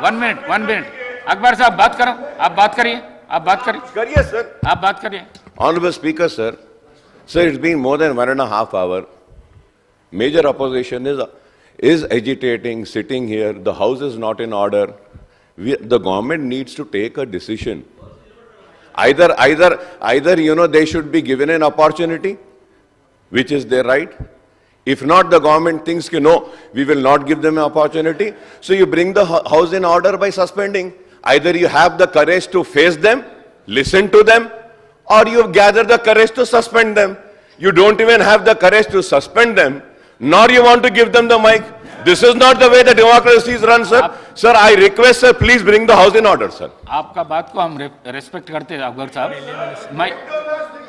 One minute Akbar साहब बात करो, आप बात करिए, आप बात करिए सर, आप बात करिए। Honorable Speaker, sir, it's been more than 1.5 hours. Major opposition is agitating, sitting here. The house is not in order. The government needs to take a decision. Either they should be given an opportunity, which is their right. If not, the government thinks, no, we will not give them an opportunity. So you bring the house in order by suspending. Either you have the courage to face them, listen to them, or you gather the courage to suspend them. You don't even have the courage to suspend them, nor you want to give them the mic. This is not the way the democracy is run, sir. Sir, I request, sir, please bring the house in order, sir. आपका बात को हम respect करते हैं अकबर साहब।